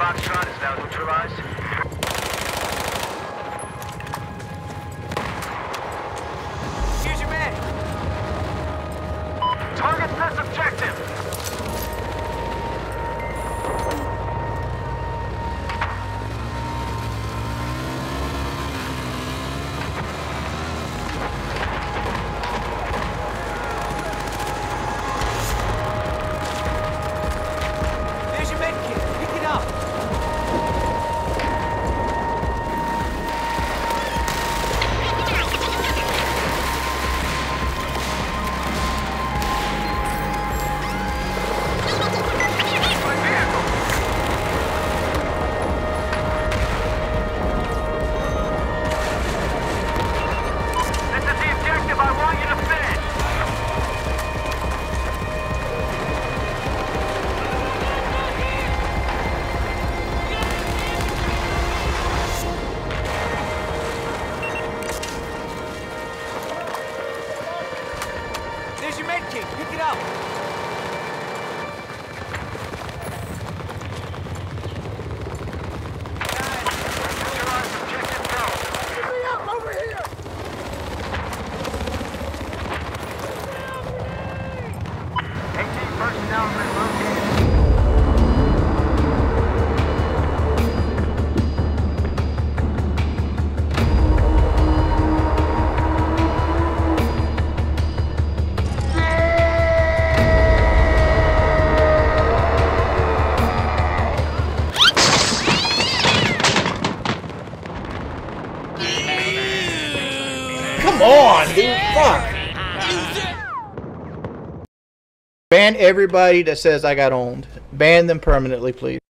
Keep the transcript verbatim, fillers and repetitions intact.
Foxtrot is now neutralized. Here's your man. Target this objective. There's your medkit. Pick it up. There's your medkit. Pick it up. Come on, dude. Fuck. Ban everybody that says I got owned. Ban them permanently, please.